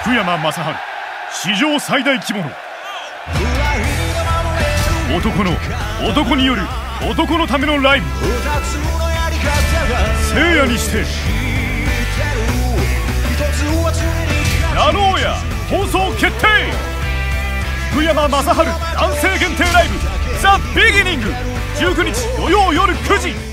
福山雅治、史上最大規模の男による男のためのライブ、聖夜にしてやろうや放送決定。福山雅治男性限定ライブザ・ビギニング、19日土曜夜9時。